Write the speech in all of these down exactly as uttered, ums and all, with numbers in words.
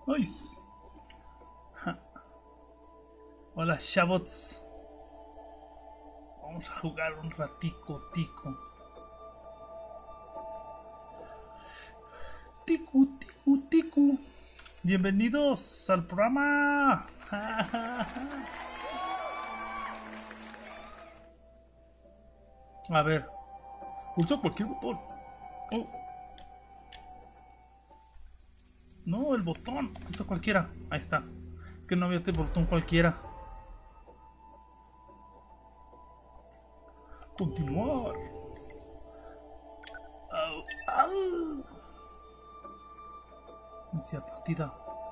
Nice. Ja. Hola, chavos. Vamos a jugar un ratico, tico. Ticu, ticu, ticu. Bienvenidos al programa. A ver. Pulsa cualquier botón. Oh. No, el botón. Pulsa cualquiera. Ahí está. Es que no había este botón cualquiera. Continuar. Au, au. Iniciar partida.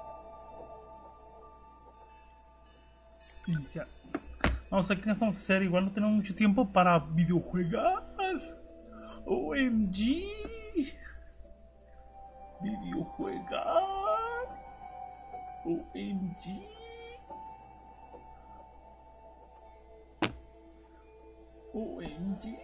Iniciar. Vamos a ver qué vamos a hacer. Igual no tenemos mucho tiempo para videojugar. O M G. Videojugar. O M G. O M G.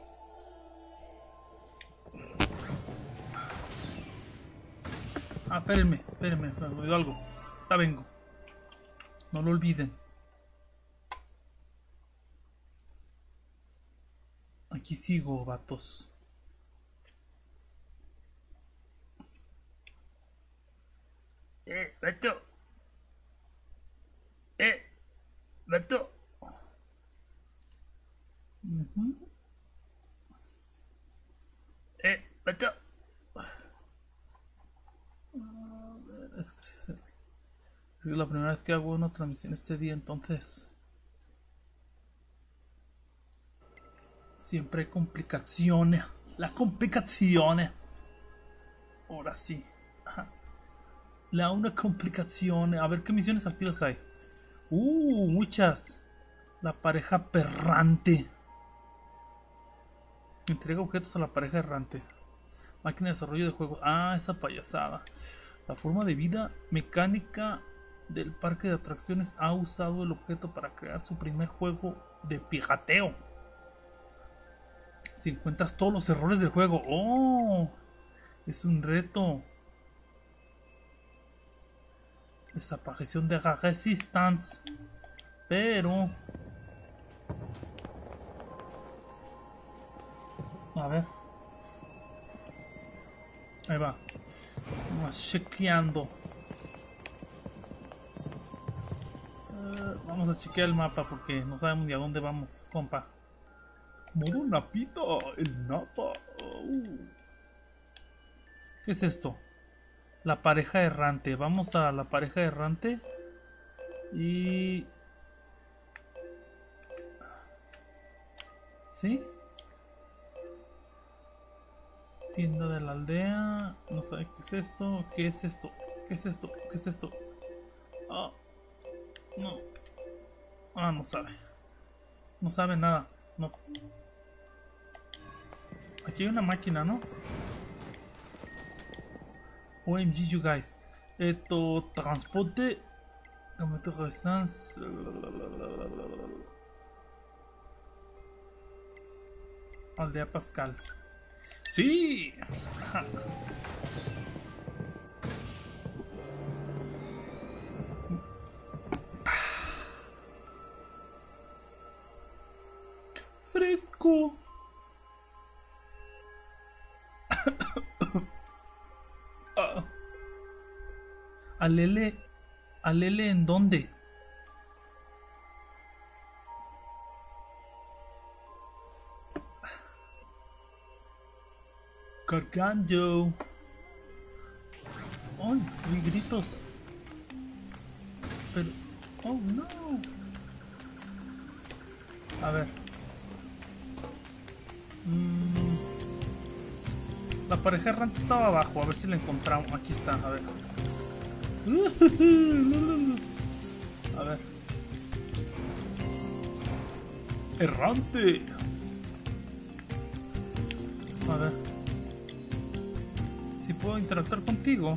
Ah, espérenme, espérenme, me olvidó algo. Ya vengo. No lo olviden. Aquí sigo, vatos. Eh, vato. Eh, vato. Uh-huh. Eh, vato. Es que es la primera vez que hago una transmisión este día, entonces siempre hay complicaciones. La complicazione. Ahora sí. Ajá. La una complicación. A ver qué misiones activas hay. Uh, muchas. La pareja perrante. Entrega objetos a la pareja errante. Máquina de desarrollo de juegos. Ah, esa payasada. La forma de vida mecánica del parque de atracciones ha usado el objeto para crear su primer juego de pirateo. Si encuentras todos los errores del juego. ¡Oh! Es un reto. Desaparición de la Resistance. Pero... A ver. Ahí va. Vamos chequeando. Uh, vamos a chequear el mapa porque no sabemos ni a dónde vamos, compa. Modo napita, el napa. Uh. ¿Qué es esto? La pareja errante. Vamos a la pareja errante. Y... ¿Sí? Tienda de la aldea. No sabe qué es esto. ¿Qué es esto? ¿Qué es esto? ¿Qué es esto? Ah, no. Ah, no sabe. No sabe nada. No. Aquí hay una máquina, ¿no? O M G, you guys. Esto, transporte. Resistance. Aldea Pascal. ¡Sí! Ja. Fresco. Ah. ¿Alele? ¿Alele en dónde? Cargando. ¡Ay! Hay gritos. Pero... ¡Oh, no! A ver. Mm. La pareja errante estaba abajo. A ver si la encontramos. Aquí está, a ver. A ver. Errante. A ver. Si puedo interactuar contigo.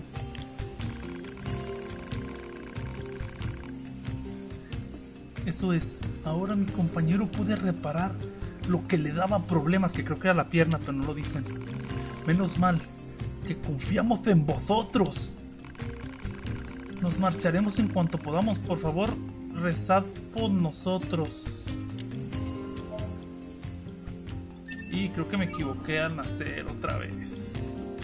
Eso es. Ahora mi compañero puede reparar lo que le daba problemas, que creo que era la pierna, pero no lo dicen. Menos mal que confiamos en vosotros. Nos marcharemos en cuanto podamos. Por favor, rezad por nosotros. Y creo que me equivoqué al nacer otra vez.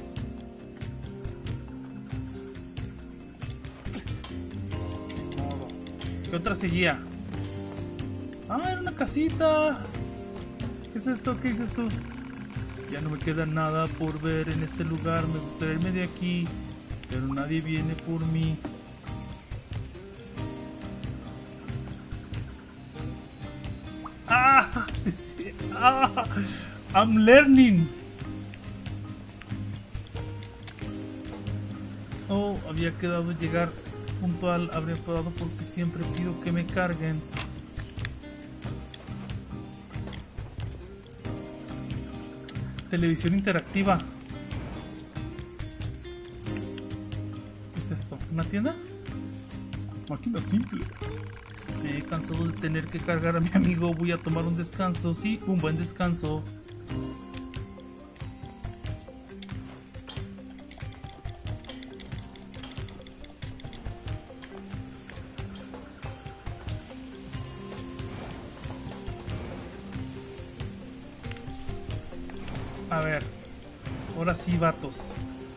De modo. ¿Qué otra seguía? Ah, era una casita. ¿Qué es esto? ¿Qué dices tú? Ya no me queda nada por ver en este lugar. Me gustaría irme de aquí, pero nadie viene por mí. Ah, sí, sí. Ah, I'm learning. Oh, había quedado llegar puntual. Habría podado porque siempre pido que me carguen. Televisión interactiva. ¿Qué es esto? ¿Una tienda? Máquina simple. Me he cansado de tener que cargar a mi amigo. Voy a tomar un descanso. Sí, un buen descanso. A ver. Ahora sí, vatos.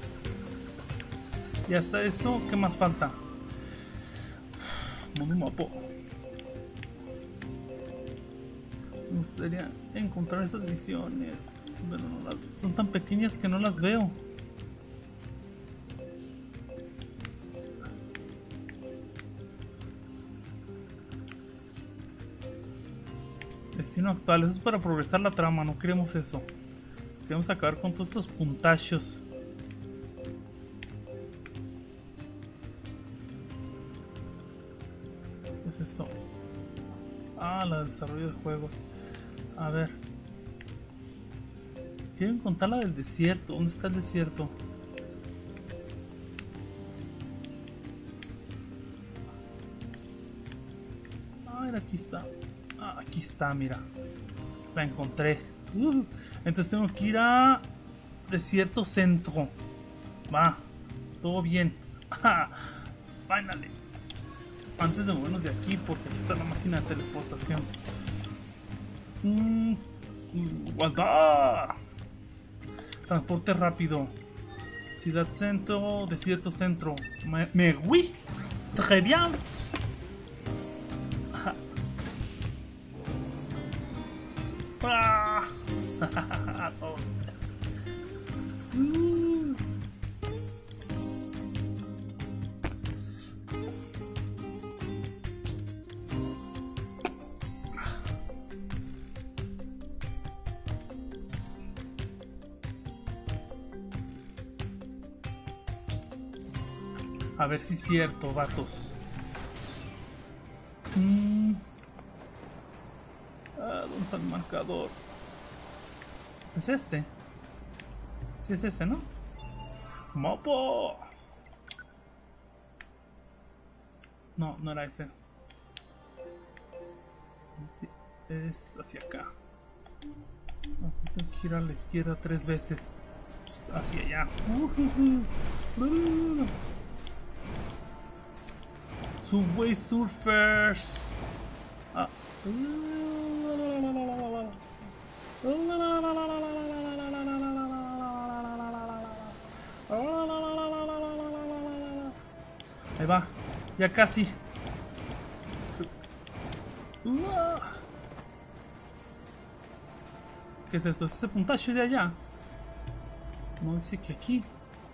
Ya está esto. ¿Qué más falta? Modo mapa. Me gustaría encontrar esas misiones, pero no las, son tan pequeñas que no las veo. Destino actual, eso es para progresar la trama, no queremos eso. Queremos acabar con todos estos puntachos. ¿Qué es esto? Ah, la desarrollo de juegos. A ver. Quiero encontrar la del desierto. ¿Dónde está el desierto? Ah, mira, aquí está. Ah, aquí está, mira. La encontré. Uh, entonces tengo que ir a Desierto Centro. Va, todo bien. Finally. Antes de movernos de aquí, porque aquí está la máquina de teleportación. Mm, ¡Guarda! Transporte rápido. Ciudad Centro, Desierto Centro. Me, me oui. Très bien. Ah. Oh. Mm. A ver si es cierto, vatos. Mm. Ah, ¿dónde está el marcador? ¿Es este? Sí, es ese, ¿no? ¡Mopo! No, no era ese. Sí, es hacia acá. Aquí tengo que girar a la izquierda tres veces. Hacia allá. Subway Surfers. Ah. Ahí va, ya casi. ¿Qué es esto? ¿Es ese puntaje de allá? No dice que aquí.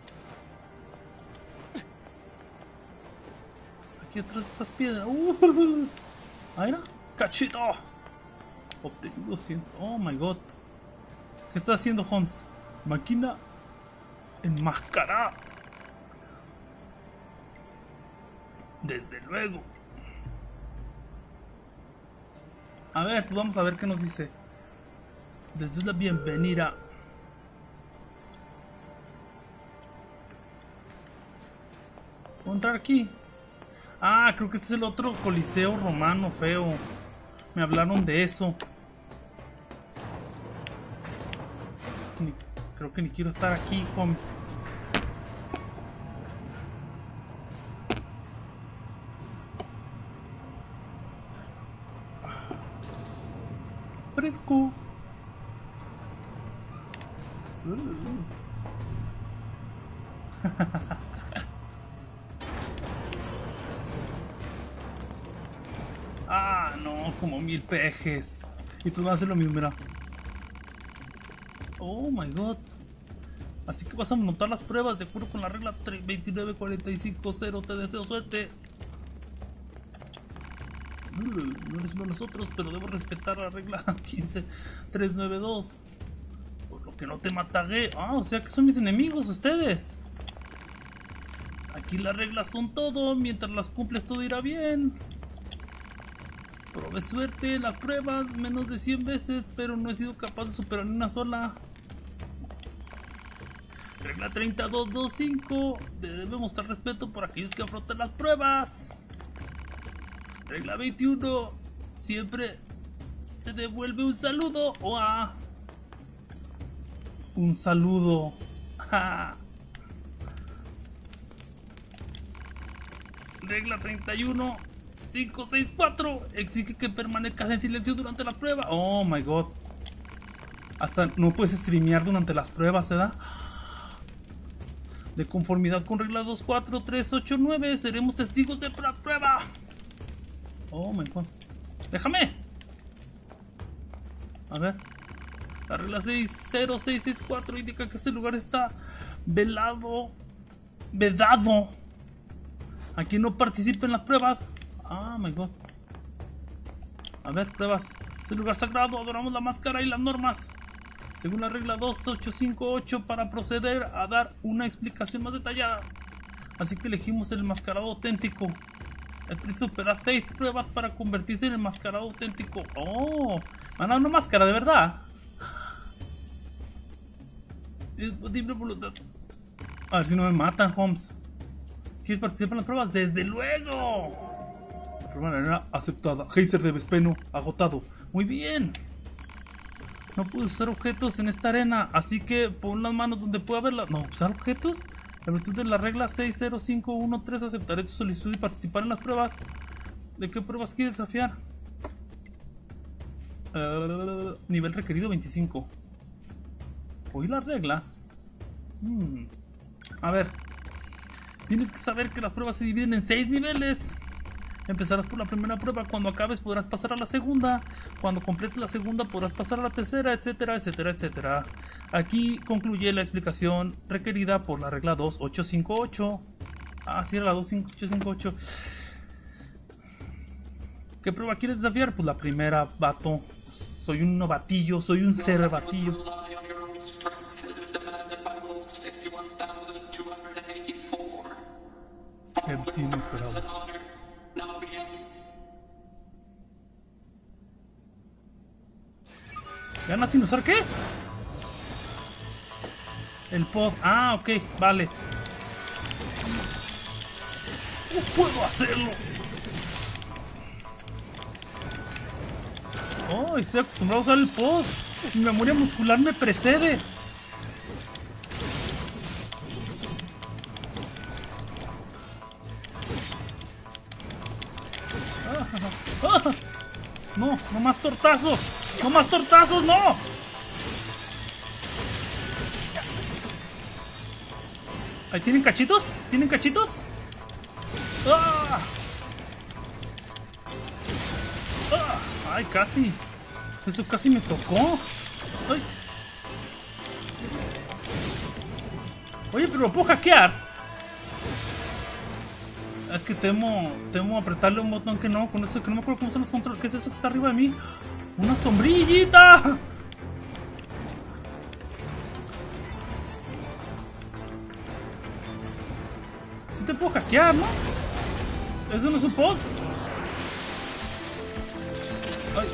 Está aquí atrás de estas piedras. Uh, ahí era. ¡Cachito! Obtenido cien. Oh my god. ¿Qué está haciendo Holmes? Máquina enmascarada. Desde luego. A ver, pues vamos a ver qué nos dice. Les doy la bienvenida. ¿Puedo entrar aquí? Ah, creo que este es el otro coliseo romano feo. Me hablaron de eso. Ni, creo que ni quiero estar aquí, Holmes. fresco. Ah, no, como mil pejes. Y tú vas a hacer lo mismo, mira. Oh my god. Así que vas a montar las pruebas de acuerdo con la regla veintinueve cuarenta y cinco cero. Te deseo suerte. No eres uno de nosotros, pero debo respetar la regla quince trescientos noventa y dos. Por lo que no te mataré. Ah, o sea que son mis enemigos ustedes. Aquí las reglas son todo. Mientras las cumples todo irá bien. Probé suerte en las pruebas menos de cien veces, pero no he sido capaz de superar ni una sola. Regla treinta y dos veinticinco. Debe mostrar respeto por aquellos que afrontan las pruebas. Regla veintiuno. Siempre se devuelve un saludo o a... Un saludo. ¡Ja! Regla treinta y uno. cinco seis cuatro. Exige que permanezcas en silencio durante la prueba. Oh my god. Hasta no puedes streamear durante las pruebas, ¿verdad? De conformidad con regla dos cuatro tres ocho nueve, seremos testigos de la prueba. Oh my god. Déjame. A ver. La regla seis cero seis seis cuatro indica que este lugar está velado. Vedado. A quien no participe en las pruebas. Ah, my god. A ver, pruebas. Es el lugar sagrado, adoramos la máscara y las normas. Según la regla dos ocho cinco ocho, para proceder a dar una explicación más detallada. Así que elegimos el enmascarado auténtico. El príncipe supera seis pruebas para convertirse en el enmascarado auténtico. Oh, van a dar una máscara de verdad. Es posible voluntad. A ver si no me matan, Holmes. ¿Quieres participar en las pruebas? ¡Desde luego! La prueba era aceptada. Geyser de Vespeno agotado. Muy bien. No puedo usar objetos en esta arena, así que pon las manos donde pueda verlas. No, usar objetos. En virtud de la regla seis cero cinco uno tres aceptaré tu solicitud y participar en las pruebas. ¿De qué pruebas quieres desafiar? Uh, nivel requerido veinticinco. ¿Oí las reglas? Hmm. A ver. Tienes que saber que las pruebas se dividen en seis niveles. Empezarás por la primera prueba, cuando acabes podrás pasar a la segunda, cuando completes la segunda podrás pasar a la tercera, etcétera, etcétera, etcétera. Aquí concluye la explicación requerida por la regla dos ocho cinco ocho. Ah, sí, era la dos ocho cinco ocho. ¿Qué prueba quieres desafiar? Pues la primera, vato. Soy un novatillo, soy un cervatillo. M C enmascarado. ¿Gana sin usar qué? El pod. Ah, ok, vale. No puedo hacerlo. Oh, estoy acostumbrado a usar el pod. Mi memoria muscular me precede. Ah, ah. No, no más tortazos. ¡No más tortazos, no! ¿Ahí tienen cachitos? ¿Tienen cachitos? ¡Ah! ¡Ah! ¡Ay, casi! Eso casi me tocó. ¡Ay! Oye, pero lo puedo hackear. Es que temo, temo apretarle un botón que no, con eso que no me acuerdo cómo son los controles. ¿Qué es eso que está arriba de mí? ¡Una sombrillita! Sí te puedo hackear, ¿no? ¿Eso no es un pod? Ay.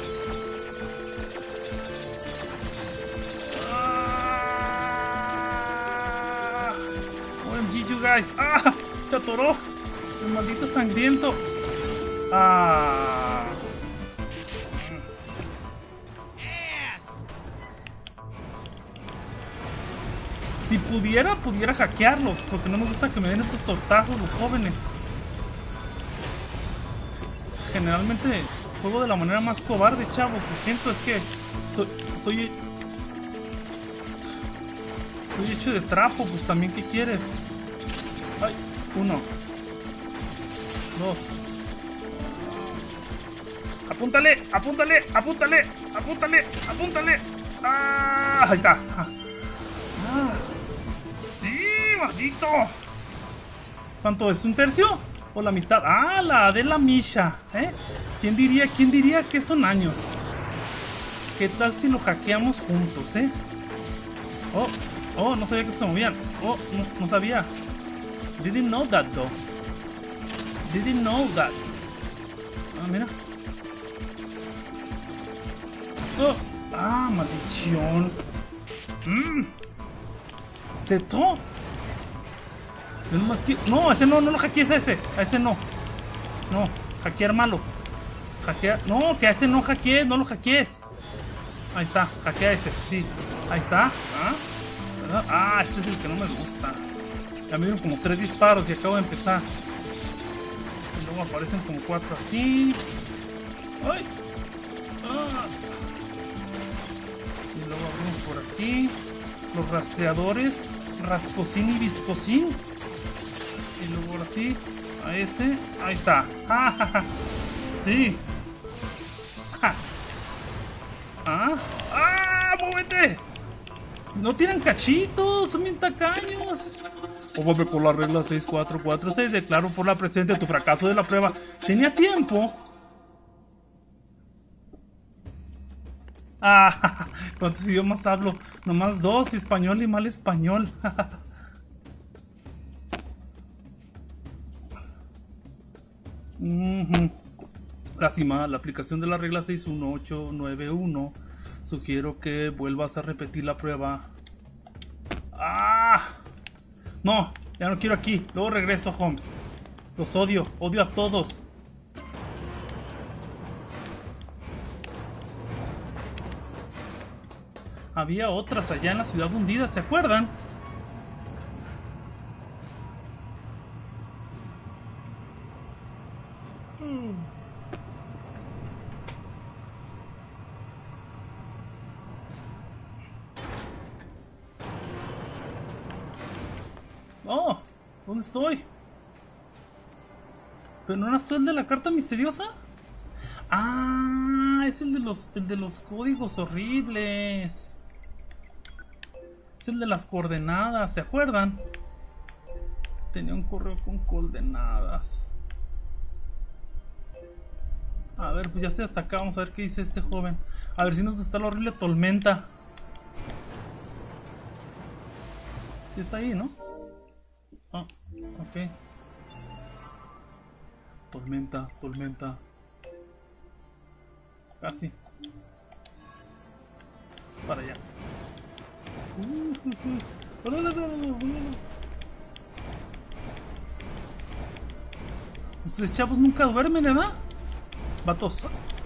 Ah. O M G, you guys. ¡Ah! Se atoró. El maldito sangriento. Ah. Si pudiera, pudiera hackearlos, porque no me gusta que me den estos tortazos los jóvenes. Generalmente juego de la manera más cobarde, chavos. Lo siento, es que soy, estoy... Estoy hecho de trapo, pues también, ¿qué quieres? Ay, uno. Dos. Apúntale, apúntale, apúntale, apúntale, apúntale. Ah, ahí está. Ah. Sí, maldito. ¿Cuánto es? ¿Un tercio? ¿O la mitad? Ah, la de la Misha, ¿eh? ¿Quién diría, quién diría que son años? ¿Qué tal si lo hackeamos juntos, eh? Oh, oh, no sabía que se movían. Oh, no, no sabía. Didn't know that, though. Didn't know that. Ah, mira. Oh, ah, maldición. Mmm. ¿Seto? Yo nomás quiero... No, ese no, no lo hackees a ese. A ese no. No, hackear malo. Hackear... No, que a ese no hackees, no lo hackees. Ahí está, hackea ese, sí. Ahí está. ¿Ah? Ah, este es el que no me gusta. Ya me dieron como tres disparos y acabo de empezar. Y luego aparecen como cuatro aquí. ¡Ay! Ah. Y luego abrimos por aquí. Los rastreadores. Rascosín y viscosín. Y luego ahora sí. A ese. Ahí está. Sí. ¿Ah? ¡Ah! ¡Muévete! No tienen cachitos, son bien tacaños. Óvame por la regla seis cuatro cuatro seis. Declaro por la presente tu fracaso de la prueba. ¿Tenía tiempo? Ah, ¿cuántos idiomas hablo? Nomás dos, español y mal español. uh-huh. Lástima, la aplicación de la regla seis uno ocho nueve uno. Sugiero que vuelvas a repetir la prueba. ¡Ah! No, ya no quiero aquí. Luego regreso a Homs. Los odio, odio a todos. Había otras allá en la ciudad hundida, ¿se acuerdan? Oh, ¿dónde estoy? ¿Pero no eras tú el de la carta misteriosa? Ah, es el de los, el de los códigos horribles. Es el de las coordenadas, ¿se acuerdan? Tenía un correo con coordenadas. A ver, pues ya estoy hasta acá. Vamos a ver qué dice este joven. A ver si nos está la horrible tormenta. Sí está ahí, ¿no? Ah, ok. Tormenta, tormenta. Casi. Para allá. Ustedes chavos nunca duermen, ¿verdad? Vatos.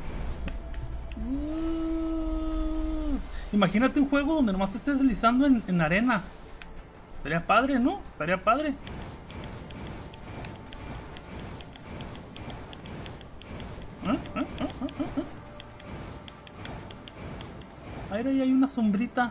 Imagínate un juego donde nomás te estés deslizando en, en arena. Sería padre, ¿no? Estaría padre. ¿Ah? ¿Ah? ¿Ah? ¿Ah? ¿Ah? Ahí hay una sombrita.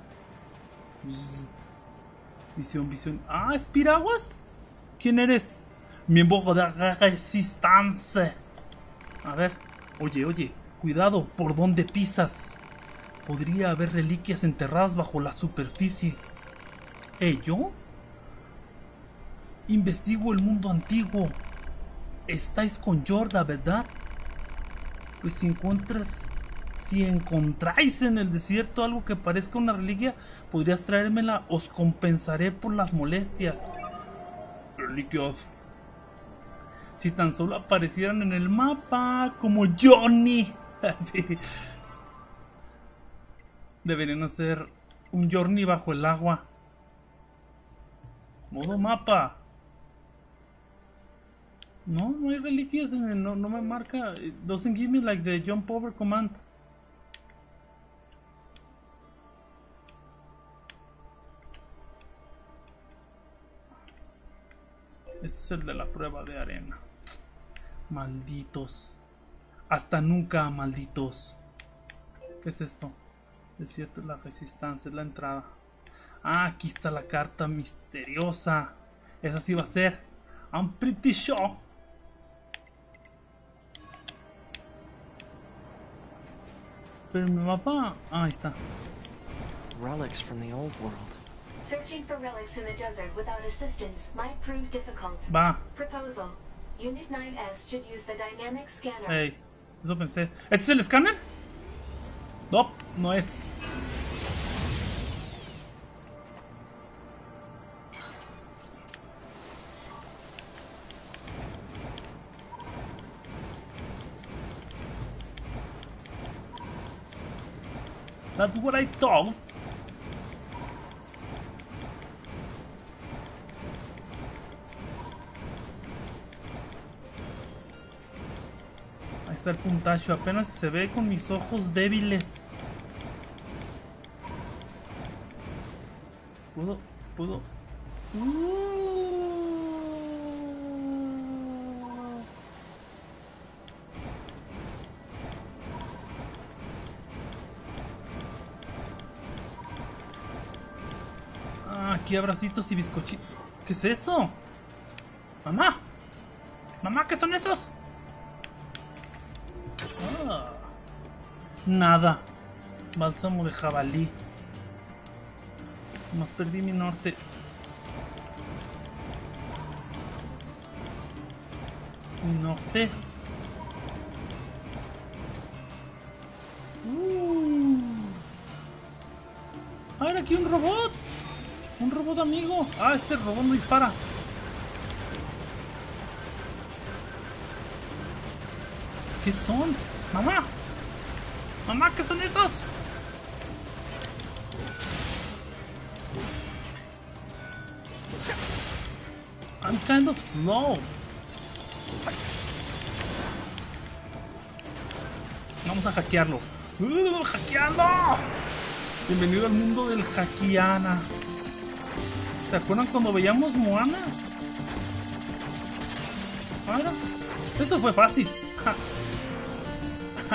Visión, visión. Ah, ¿es Piraguas? ¿Quién eres? Miembro de la Resistencia. A ver. Oye, oye. Cuidado, ¿por dónde pisas? Podría haber reliquias enterradas bajo la superficie. ¿Eh, yo? Investigo el mundo antiguo. Estáis con Yorda, ¿verdad? Pues si encuentras... Si encontráis en el desierto algo que parezca una reliquia, podrías traérmela. Os compensaré por las molestias. Reliquias. Si tan solo aparecieran en el mapa, como Johnny. Sí. Deberían hacer un Journey bajo el agua. Modo mapa. No, no hay reliquias en el, no, no me marca. It doesn't give me like the jump over command. Este es el de la prueba de arena. Malditos. Hasta nunca, malditos. ¿Qué es esto? Desierto es la resistencia, es la entrada. Ah, aquí está la carta misteriosa. Esa sí va a ser. I'm pretty sure. Pero mi mapa... Ah, ahí está. Relics from the old world. Searching for relics in the desert without assistance might prove difficult. Va. Proposal. Unit nine S should use the dynamic scanner. Ey, eso pensé. ¿Este es el escáner? No, no es. That's what I thought. Ahí está el puntacho. Apenas se ve con mis ojos débiles. Puedo, puedo. Uh. Ah, aquí abracitos y bizcochitos. ¿Qué es eso? Mamá. Mamá, ¿qué son esos? Ah. Nada. Bálsamo de jabalí. Más perdí mi norte. Mi norte. Uh. Ah, era aquí un robot. Un robot amigo. Ah, este robot no dispara. ¿Qué son? Mamá. Mamá, ¿qué son esos? I'm kind of slow. Vamos a hackearlo. ¡Uh, ¡Hackeando! Bienvenido al mundo del hackeana. ¿Se acuerdan cuando veíamos Moana? Ahora, eso fue fácil. Ja. Ja.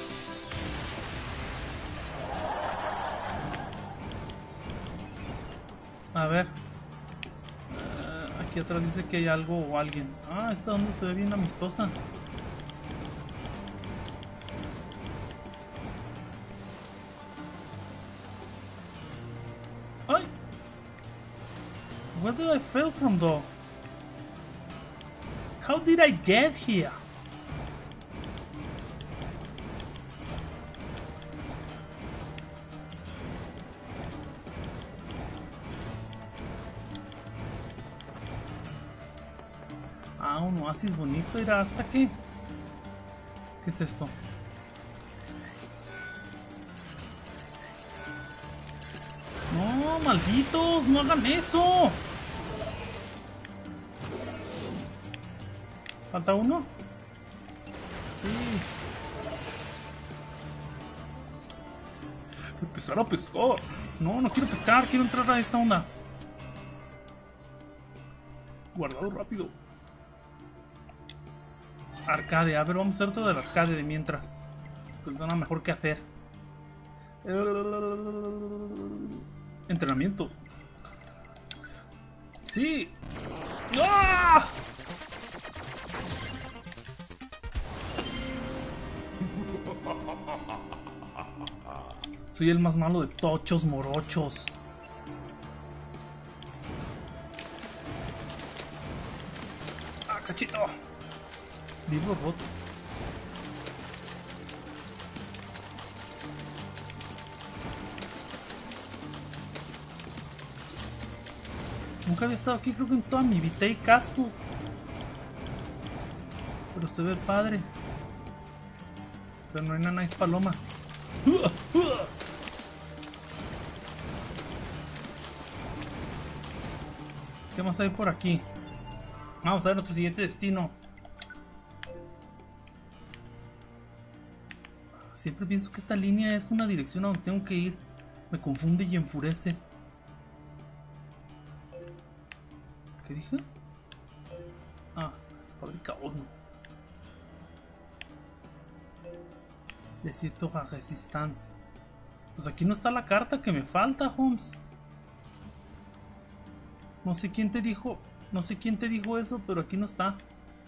A ver. Uh, aquí atrás dice que hay algo o alguien. Ah, esta onda se ve bien amistosa. ¡Ay! Where did I fall from though? How did I get here? Ah, un oasis bonito. ¿Irá hasta qué? ¿Qué es esto? No, malditos, no hagan eso. ¿Falta uno? Sí. Empezar a pescar. No, no quiero pescar, quiero entrar a esta onda. Guardado rápido. Arcade, a ver, vamos a hacer otro del arcade de mientras. Que no nada mejor que hacer. Entrenamiento. Sí. ¡Ah! Soy el más malo de tochos morochos. ¡Ah, cachito! Libro roto. Nunca había estado aquí, creo que en toda mi vida y Castle. Pero se ve padre. Pero no hay nada, es paloma. ¿Qué más hay por aquí? Vamos a ver nuestro siguiente destino. Siempre pienso que esta línea es una dirección a donde tengo que ir. Me confunde y enfurece. ¿Qué dije? Ah, fábrica horno. Desierto a Resistance. Pues aquí no está la carta que me falta, Holmes. No sé quién te dijo, no sé quién te dijo eso, pero aquí no está.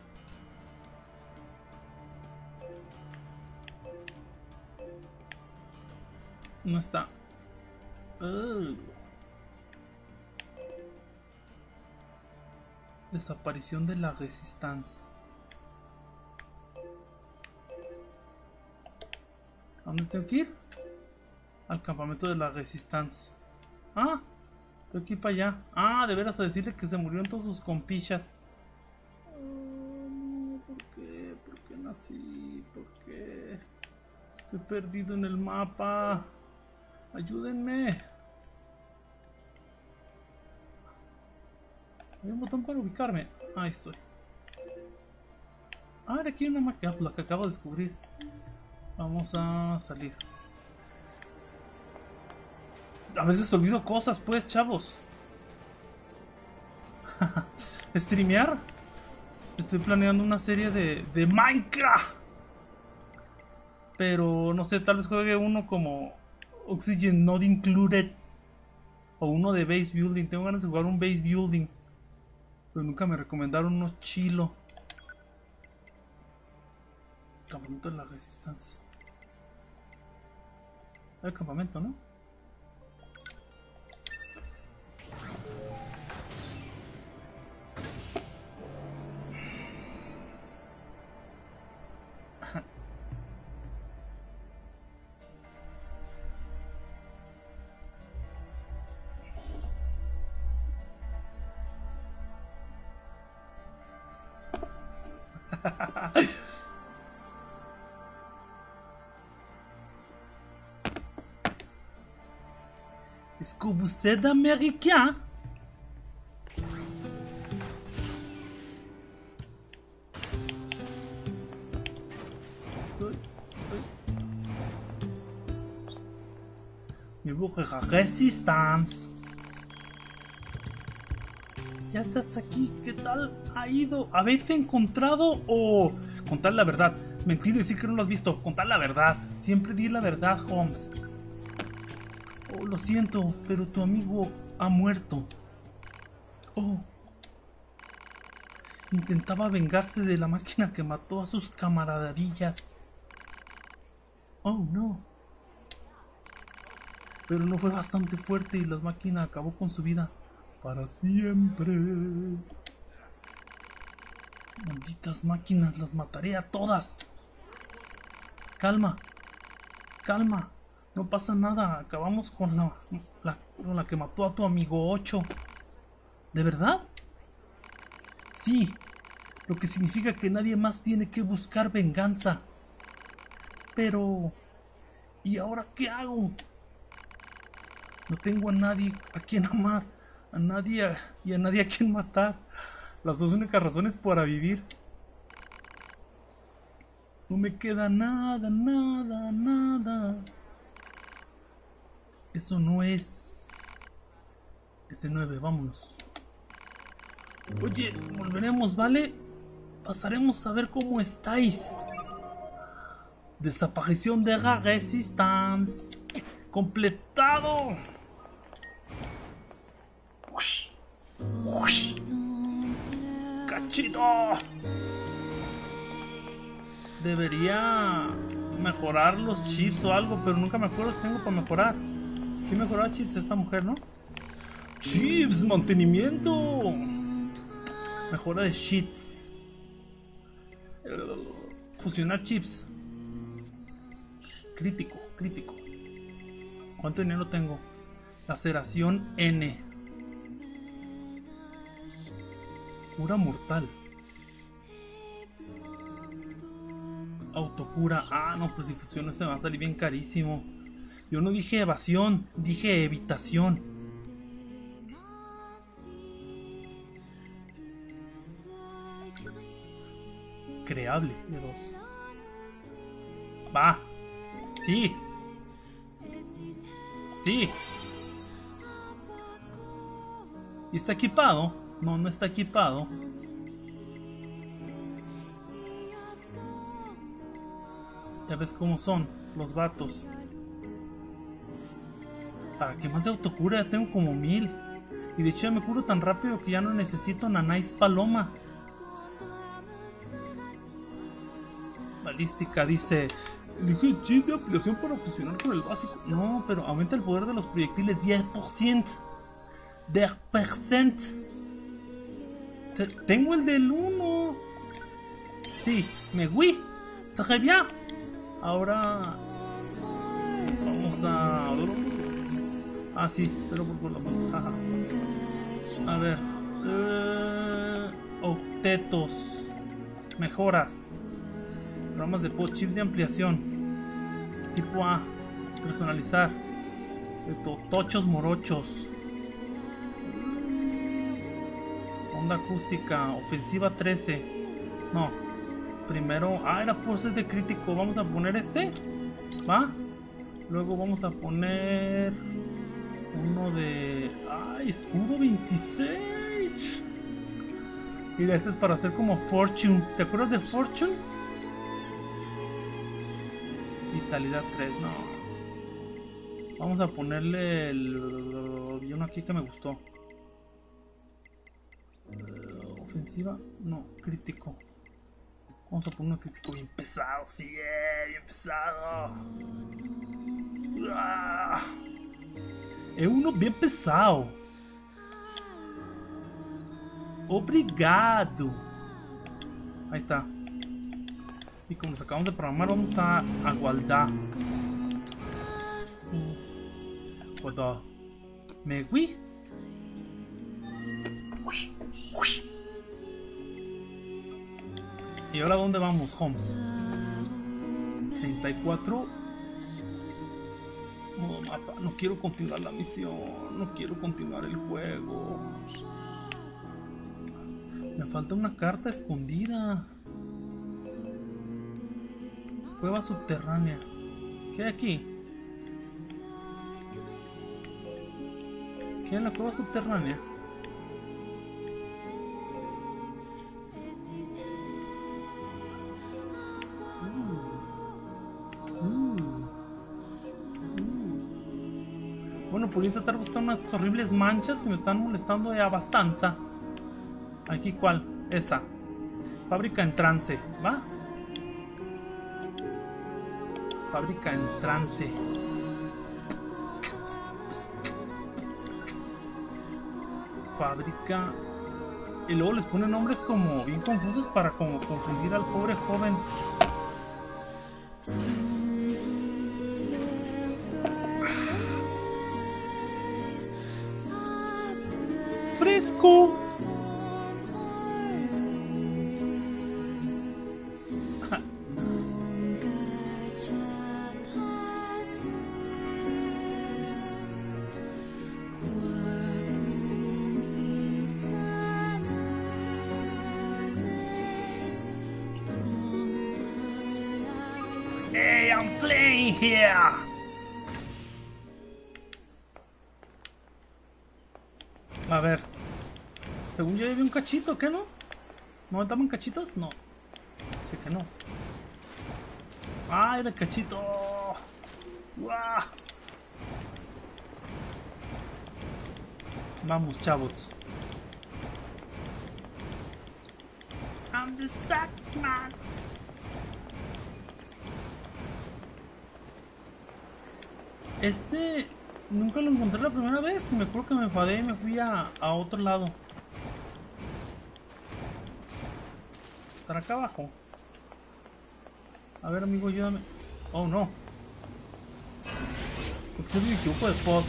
No está. Uh. Desaparición de la Resistance. ¿A dónde tengo que ir? Al campamento de la Resistance. Ah, tengo que ir para allá. Ah, de veras a decirle que se murieron todos sus compillas. Oh, no, ¿por qué? ¿Por qué nací? ¿Por qué? Estoy perdido en el mapa. Ayúdenme. Hay un botón para ubicarme. Ahí estoy. Ah, aquí hay una máquina, la que acabo de descubrir. Vamos a salir. A veces olvido cosas, pues, chavos. Streamear. Estoy planeando una serie de, de Minecraft. Pero no sé, tal vez juegue uno como Oxygen Not Included. O uno de Base Building. Tengo ganas de jugar un Base Building. Pero nunca me recomendaron uno chilo. Campamento de la Resistance. Hay campamento, ¿no? Est-ce que vous êtes américain? Nuevo Resistance. Ya estás aquí, ¿qué tal ha ido? ¿Habéis encontrado o...? Contar la verdad. Mentir y decir que no lo has visto. Contar la verdad. Siempre di la verdad, Holmes. Oh, lo siento, pero tu amigo ha muerto. Oh. Intentaba vengarse de la máquina que mató a sus camaraderillas. Oh, no. Pero no fue bastante fuerte y la máquina acabó con su vida. Para siempre. Malditas máquinas, las mataré a todas. Calma. Calma. No pasa nada. Acabamos con la, la, con la que mató a tu amigo ocho. ¿De verdad? Sí. Lo que significa que nadie más tiene que buscar venganza. Pero... ¿y ahora qué hago? No tengo a nadie a quien amar. A nadie a, y a nadie a quien matar. Las dos únicas razones para vivir. No me queda nada, nada, nada. Eso no es... ese nueve, vámonos. Oye, volveremos, ¿vale? Pasaremos a ver cómo estáis. Desaparición de la Resistance. Completado. Uy. Uy. Cachito. Debería mejorar los chips o algo, pero nunca me acuerdo si tengo para mejorar. ¿Quién mejoraba chips? Esta mujer, ¿no? Chips, mantenimiento. Mejora de sheets. Fusionar chips. Crítico, crítico. ¿Cuánto dinero tengo? Laceración N. Cura mortal. Autocura. Ah, no, pues si fusiona se va a salir bien carísimo. Yo no dije evasión, dije evitación. Creable de dos. Va. Sí. Sí. ¿Y está equipado? No, no está equipado. Ya ves cómo son los vatos. ¿Para qué más de autocura? Ya tengo como mil. Y de hecho ya me curo tan rápido que ya no necesito Nanais Paloma. Balística dice: elige el chip de ampliación para fusionar con el básico. No, pero aumenta el poder de los proyectiles diez por ciento. diez por ciento. Tengo el del uno. Sí, me gui. Très bien. Ahora vamos a... Ah, sí, pero por la mano. A ver. Eh, octetos. Mejoras. Programas de post, chips de ampliación. Tipo A. Personalizar. Tochos morochos. Onda acústica. Ofensiva trece. No. Primero. Ah, era por ser de crítico. Vamos a poner este. ¿Va? Luego vamos a poner uno de... ¡Ay! Escudo veintiséis. Mira, este es para hacer como Fortune. ¿Te acuerdas de Fortune? Vitalidad tres, no. Vamos a ponerle el... Y uno aquí que me gustó. Uh, ofensiva, no, crítico. Vamos a poner uno crítico bien pesado, sí, yeah, bien pesado. Ah, es uno bien pesado. Obrigado. Ahí está. Y como nos acabamos de programar, vamos a aguardar. Guardar. Me gui. ¿Y ahora dónde vamos, Holmes? treinta y cuatro. No, mapa. No quiero continuar la misión. No quiero continuar el juego. Me falta una carta escondida. Cueva subterránea. ¿Qué hay aquí? ¿Qué hay en la cueva subterránea? Bueno, voy a intentar buscar unas horribles manchas que me están molestando de abastanza. Aquí, ¿cuál? Esta. Fábrica en trance, ¿va? Fábrica en trance. Fábrica. Y luego les ponen nombres como bien confusos para como confundir al pobre joven. Fresco. Hey, I'm playing here. A ver. Según yo vi un cachito, ¿qué no? ¿No daban cachitos? No. Sé que no. ¡Ah, era el cachito! ¡Guau! Vamos, chavos. I'm the sack man. Este nunca lo encontré la primera vez y me acuerdo que me enfadé y me fui a, a otro lado. Estar acá abajo. A ver, amigo, ayúdame. Oh, no. Porque se me equivoco de pod.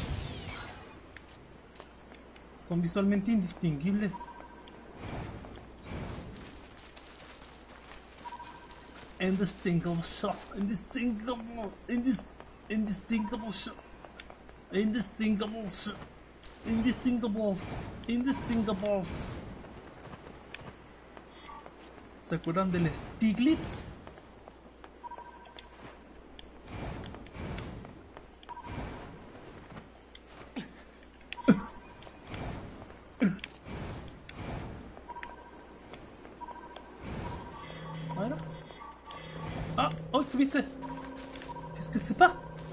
Son visualmente indistinguibles. Indistinguible shot. Indistinguible. Indis, indistinguible shot. Indistinguible shot. Indistinguibles. Indistinguibles. ¿Se acuerdan del Stiglitz? Ah, oh, ¿qué viste? ¿Qué es que que sepa.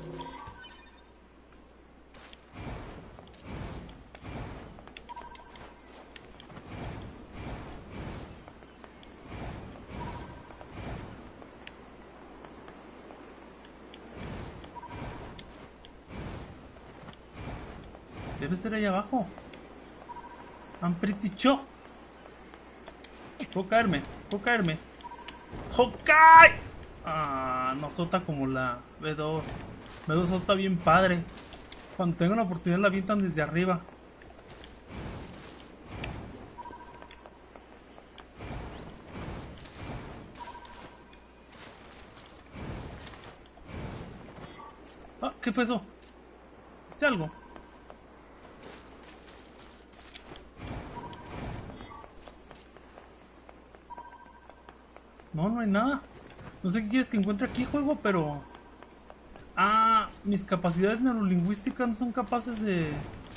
Debe ser ahí abajo. I'm pretty sure. Puedo caerme, puedo caerme. ¡Hawkeye! Ah, no sota como la B dos. B dos sota bien padre. Cuando tengan la oportunidad la avientan desde arriba. Ah, ¿qué fue eso? ¿Viste algo? No, no hay nada. No sé qué quieres que encuentre aquí, juego, pero... Ah, mis capacidades neurolingüísticas no son capaces de...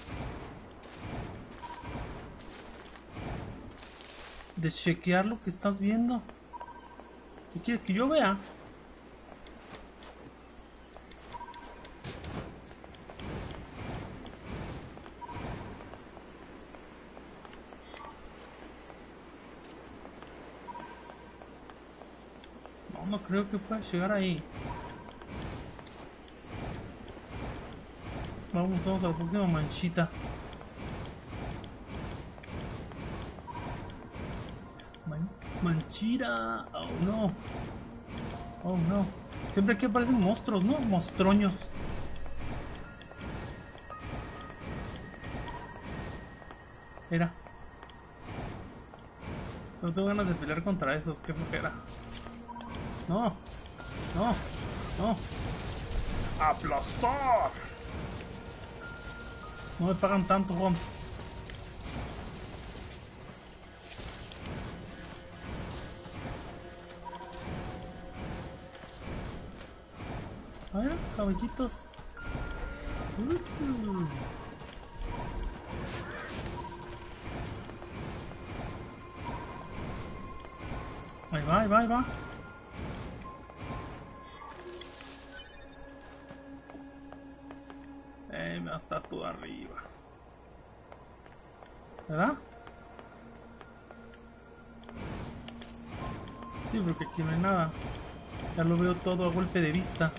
De chequear lo que estás viendo. ¿Qué quieres que yo vea? No creo que pueda llegar ahí. Vamos, vamos a la próxima manchita. Man manchira. Oh no. Oh no. Siempre aquí aparecen monstruos, ¿no? Mostroños. Era. No tengo ganas de pelear contra esos. Qué flojera. No, no, no. ¡Aplastar! No me pagan tanto, Holmes. A ver, caballitos. Uh-huh. Ahí va, ahí va, ahí va. Está todo arriba, ¿verdad? Sí, porque aquí no hay nada. Ya lo veo todo a golpe de vista.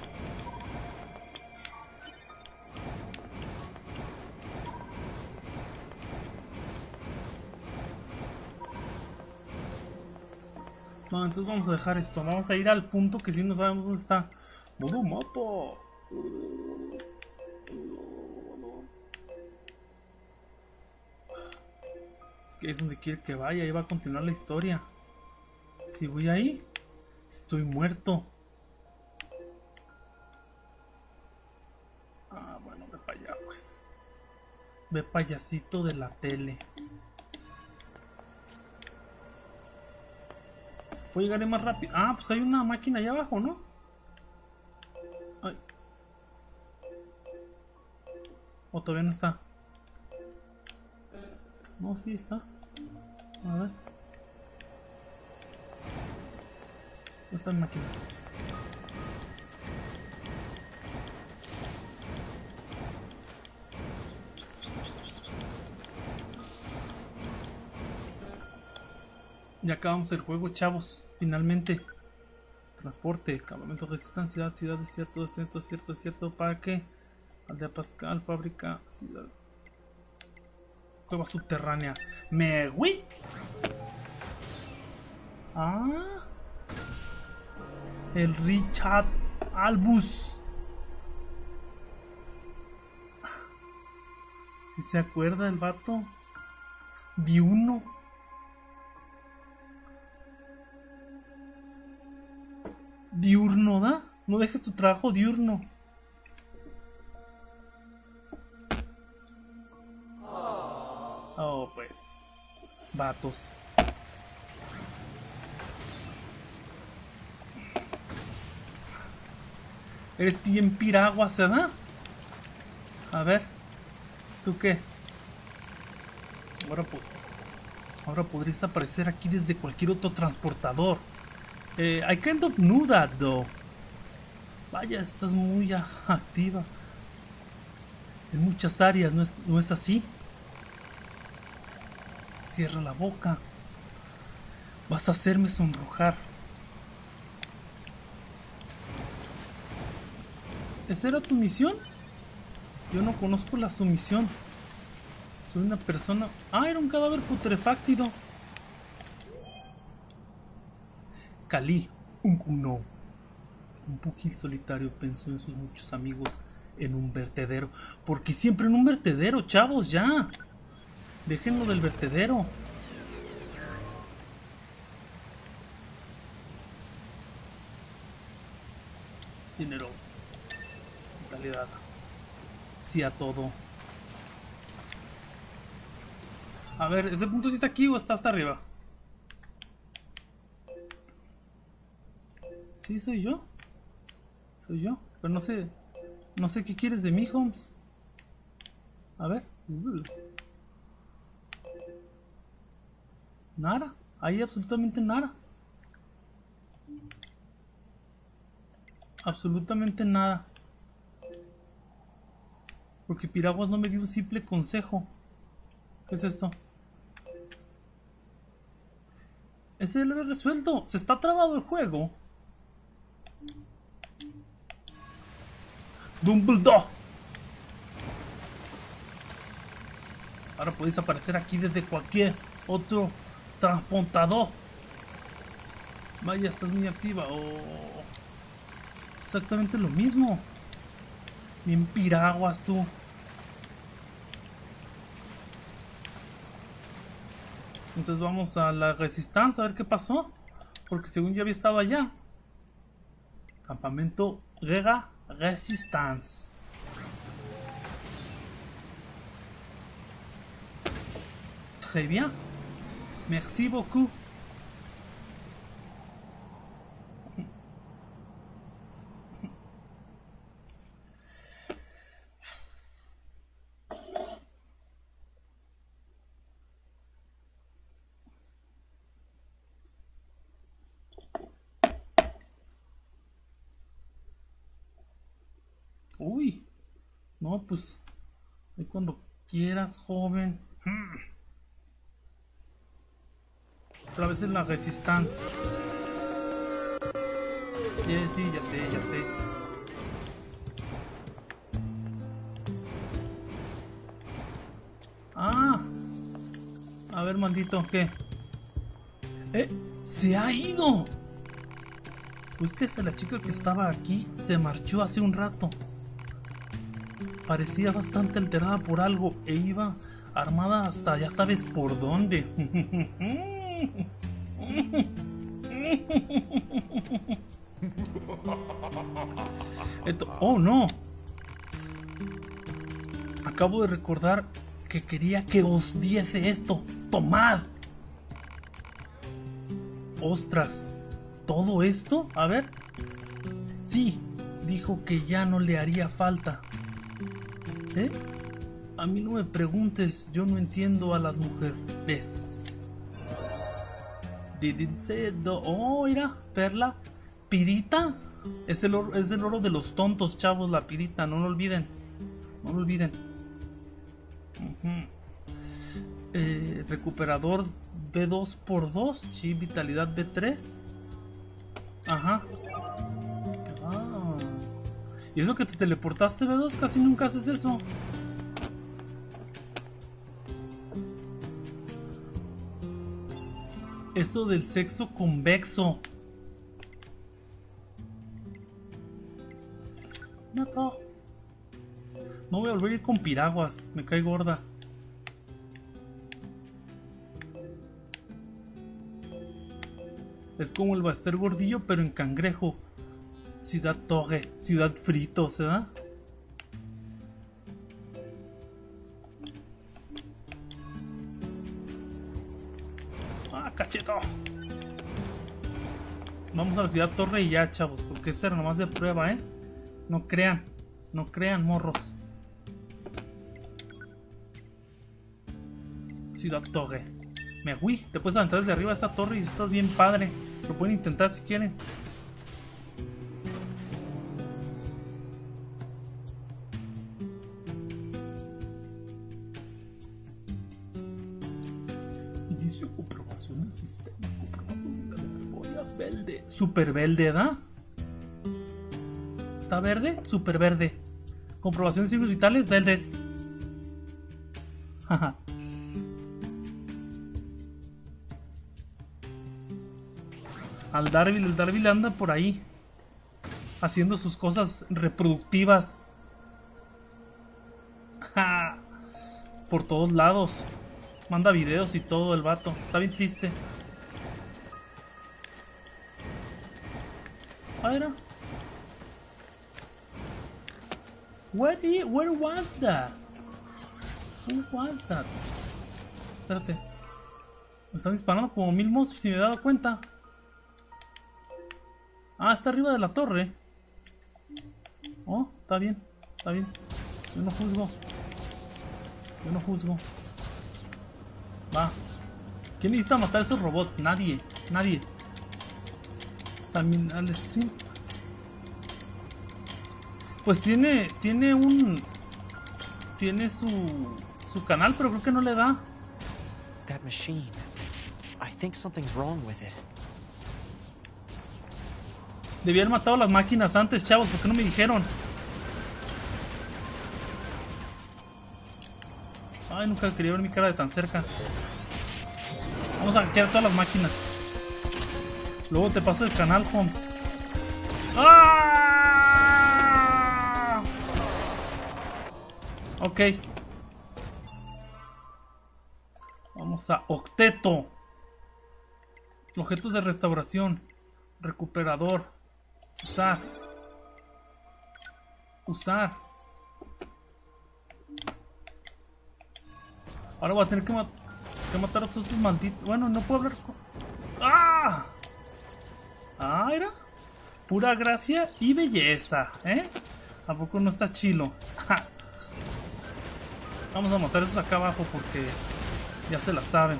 No, entonces vamos a dejar esto. Vamos a ir al punto que sí no sabemos dónde está. ¡Modo mapa! Es que es donde quiere que vaya. Ahí va a continuar la historia. Si voy ahí, estoy muerto. Ah, bueno, ve para allá, pues. Ve payasito de la tele. Voy a llegar más rápido. Ah, pues hay una máquina allá abajo, ¿no? Ay. O todavía no está. No, sí está. A ver. ¿Dónde está mi máquina? Ya acabamos el juego, chavos. Finalmente. Transporte, campamento resistencia, ciudad, ciudad, desierto, desierto, desierto, desierto, parque, aldea Pascal, fábrica, ciudad. Cueva subterránea. Me güey. Ah. El Richard Albus. ¿Sí se acuerda el vato? Diurno. Diurno, ¿da? No dejes tu trabajo diurno. Oh, pues. Vatos. Eres bien piraguas, ¿verdad? A ver. ¿Tú qué? Ahora, po ahora podrías aparecer aquí desde cualquier otro transportador. Eh, I kind of knew that, though. Vaya, estás muy a- activa. En muchas áreas, ¿no es, no es así? Cierra la boca. Vas a hacerme sonrojar. ¿Esa era tu misión? Yo no conozco la sumisión. Soy una persona... Ah, era un cadáver putrefactido. Kali, un cuno. Un pugil solitario pensó en sus muchos amigos en un vertedero. Porque siempre en un vertedero, chavos, ya. Déjenlo del vertedero. Dinero. Vitalidad. Sí a todo. A ver, ¿ese punto sí está aquí o está hasta arriba? Sí, soy yo. Soy yo. Pero no sé. No sé qué quieres de mí, Holmes. A ver. Uh. Nada. Ahí absolutamente nada. Absolutamente nada. Porque Piraguas no me dio un simple consejo. ¿Qué es esto? Ese lo he resuelto. Se está trabado el juego. Dumbledore. Ahora podéis aparecer aquí desde cualquier otro transportador. Vaya, estás muy activa. Oh, exactamente lo mismo. Bien piraguas tú. Entonces vamos a la Resistencia a ver qué pasó. Porque según yo había estado allá. Campamento Guerra Resistance. Très bien. Merci beaucoup. Uy. No, pues. Ahí cuando quieras, joven. Otra vez en la Resistance. Sí, sí, ya sé, ya sé. Ah. A ver, maldito, ¿qué? ¡Eh! ¡Se ha ido! Pues que esa la chica que estaba aquí se marchó hace un rato. Parecía bastante alterada por algo e iba armada hasta ya sabes por dónde. Esto, oh no. Acabo de recordar que quería que os diese esto. Tomad. Ostras. ¿Todo esto? A ver. Sí, dijo que ya no le haría falta. ¿Eh? A mí no me preguntes, yo no entiendo a las mujeres. Didn't say no. Oh, mira, perla. Pirita. Es el, oro, es el oro de los tontos, chavos, la pirita, no lo olviden. No lo olviden. Uh-huh. eh, recuperador B dos por dos. Sí, vitalidad B tres. Ajá. Ah. Y eso que te teleportaste B dos, casi nunca haces eso. Eso del sexo convexo. No, no. No voy a volver a ir con piraguas. Me cae gorda. Es como el Baster Gordillo, pero en cangrejo. Ciudad Torre, Ciudad Frito, ¿se da? ¡Ah, cacheto! Vamos a la Ciudad Torre y ya, chavos, porque esta era nomás de prueba, ¿eh? No crean, no crean, morros. Ciudad Torre. Me fui, te puedes aventar desde arriba de esa torre y estás bien padre. Lo pueden intentar si quieren. Inicio comprobación de sistema. Comprobando de memoria verde. Super verde, ¿da? ¿Está verde? Super verde. Comprobación de signos vitales verdes. Jaja. Al Darville, el Darville anda por ahí haciendo sus cosas reproductivas. Ja. Por todos lados. Manda videos y todo el vato. Está bien triste. Ah, era. Where, i- where was that? Who was that? Espérate. Me están disparando como mil monstruos si me he dado cuenta. Ah, está arriba de la torre. Oh, está bien. Está bien. Yo no juzgo. Yo no juzgo. Va. ¿Quién necesita matar a esos robots? Nadie. Nadie. También al stream. Pues tiene. Tiene un. Tiene su. Su canal, pero creo que no le da. That machine. I think something's wrong with it. Debí haber matado a las máquinas antes, chavos. ¿Por qué no me dijeron? Ay, nunca quería ver mi cara de tan cerca. Vamos a hackear todas las máquinas. Luego te paso el canal, Holmes. ¡Ah! Ok. Vamos a Octeto. Objetos de restauración. Recuperador. Usar. Usar. Ahora voy a tener que, ma que matar a todos estos malditos. Bueno, no puedo hablar con... ¡Ah! Ah, era pura gracia y belleza, ¿eh? ¿A poco no está chilo? Vamos a matar esos acá abajo porque ya se la saben.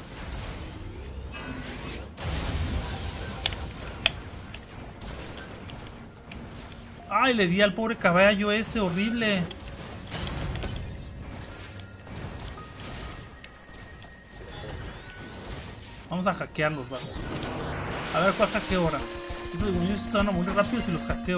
Ay, le di al pobre caballo ese horrible. Vamos a hackearlos, vamos. A ver cuál hackeo ahora. Esos demonios se van a morir rápido si los hackeo.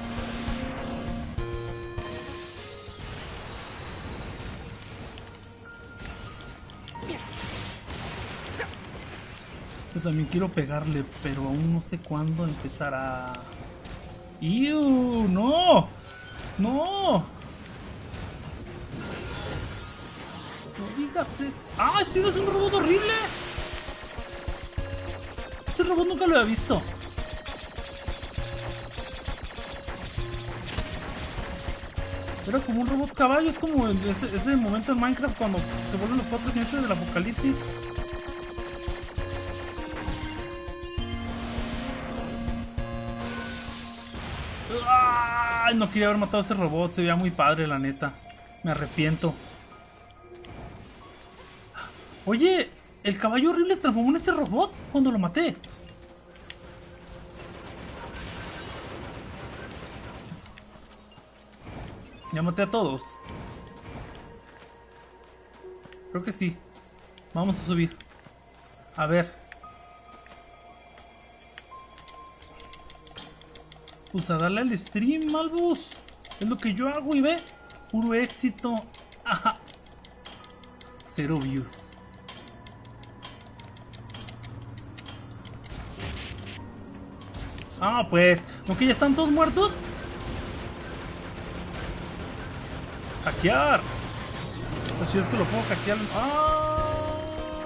Yo también quiero pegarle, pero aún no sé cuándo empezará. ¡Iu! ¡No! ¡No! No digas eso. ¡Ah! ¡Ese es un robot horrible! Ese robot nunca lo había visto. Era como un robot caballo. Es como ese, ese momento en Minecraft cuando se vuelven los cuatro jinetes del apocalipsis. Ay, no quería haber matado a ese robot. Se veía muy padre, la neta. Me arrepiento. Oye, el caballo horrible se transformó en ese robot cuando lo maté. Ya maté a todos. Creo que sí. Vamos a subir. A ver. Pues a darle al stream, Malbus. Es lo que yo hago y ve. Puro éxito. Ajá. Cero views. Ah, pues. ¿No que ya están todos muertos? Hackear. Lo chido es que lo puedo hackear. ¡Ah!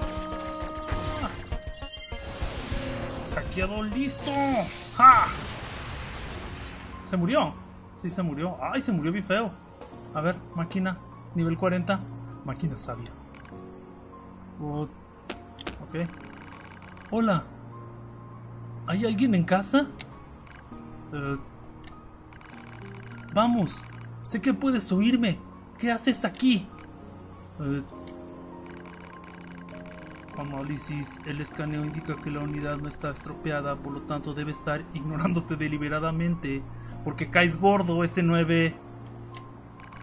Hackeado, listo. ¡Ja! ¿Se murió? Sí, se murió. ¡Ay, se murió bien feo! A ver, máquina, nivel cuarenta. Máquina sabia. Oh, ok. Hola. ¿Hay alguien en casa? Uh, vamos. Sé que puedes oírme. ¿Qué haces aquí? Uh, análisis. El escaneo indica que la unidad no está estropeada, por lo tanto debe estar ignorándote deliberadamente. Porque caes gordo, ese nueve.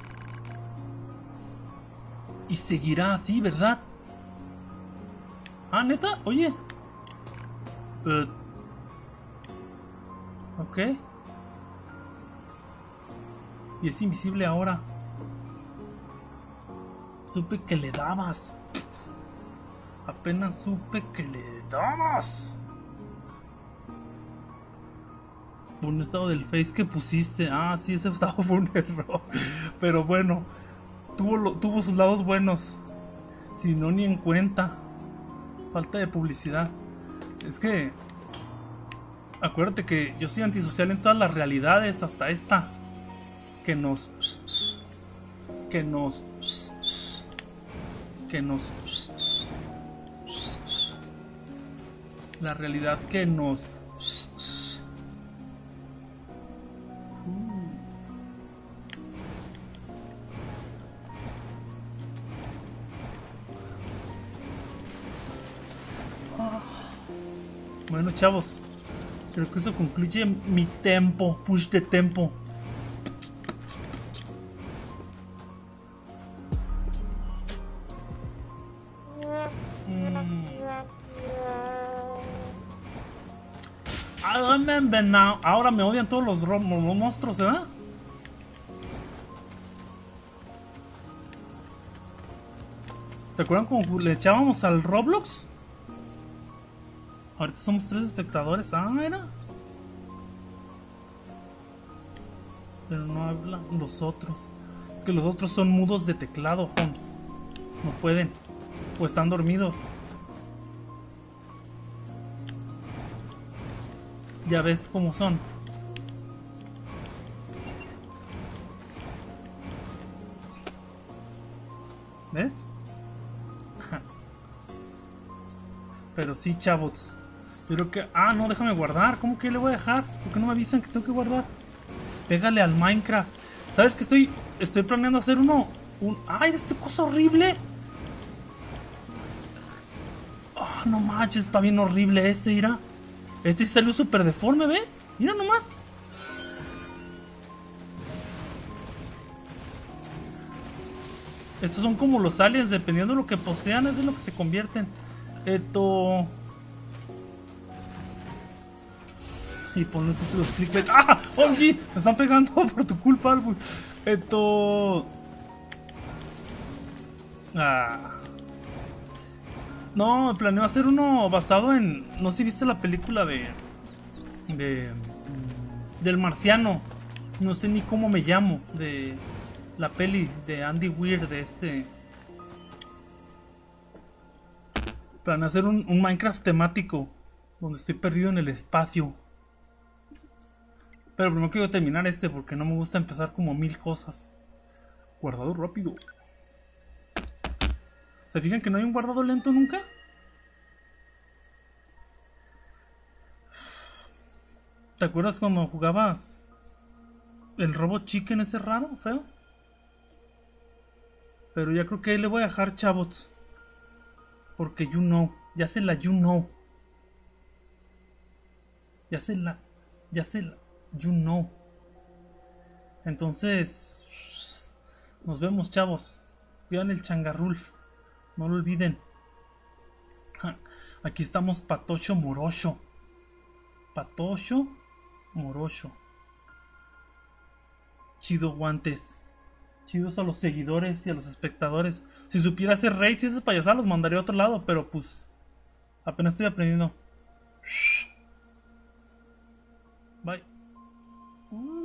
Y seguirá así, ¿verdad? Ah, neta, oye. Uh, ok. Y es invisible ahora. Supe que le dabas. Apenas supe que le dabas. Un estado del Face que pusiste. Ah, sí, ese estado fue un error. Pero bueno, tuvo, lo, tuvo sus lados buenos. Si no, ni en cuenta. Falta de publicidad. Es que acuérdate que yo soy antisocial en todas las realidades, hasta esta. Que nos Que nos Que nos La realidad que nos Bueno, chavos, creo que eso concluye mi tempo, push de tempo. Mm. Ahora me odian todos los, los monstruos, ¿verdad? ¿Se acuerdan cómo le echábamos al Roblox? Ahorita somos tres espectadores. Ah, era. Pero no hablan los otros. Es que los otros son mudos de teclado, Holmes. No pueden. O están dormidos. Ya ves cómo son. ¿Ves? Pero sí, chavos. Yo creo que... Ah, no, déjame guardar. ¿Cómo que le voy a dejar? ¿Por qué no me avisan que tengo que guardar? Pégale al Minecraft. ¿Sabes qué estoy? Estoy planeando hacer uno... Un... ¡Ay, de este cosa horrible! Oh, no manches, está bien horrible ese, mira. Este salió súper deforme, ¿ve? Mira nomás. Estos son como los aliens, dependiendo de lo que posean, es de lo que se convierten. Esto... Y ponle títulos clickbait. ¡Ah! ¡O M G! Me están pegando por tu culpa, Albus. Esto... Ah... No, planeo hacer uno basado en... No sé si viste la película de... De... Del Marciano. No sé ni cómo me llamo. De... La peli de Andy Weir, de este... Planeo hacer un, un Minecraft temático. Donde estoy perdido en el espacio. Pero primero quiero terminar este porque no me gusta empezar como mil cosas. Guardado rápido. ¿Se fijan que no hay un guardado lento nunca? ¿Te acuerdas cuando jugabas el Robot Chicken ese raro, feo? Pero ya creo que ahí le voy a dejar, chavos. Porque you know. Ya se la you know. Ya se la... Ya se la... You know. Entonces... Nos vemos, chavos. Vean el Changarulf. No lo olviden. Aquí estamos Patocho Morocho. Patocho Morocho. Chido, guantes. Chidos a los seguidores y a los espectadores. Si supiera hacer raids y esas payasadas los mandaría a otro lado. Pero pues apenas estoy aprendiendo. Bye.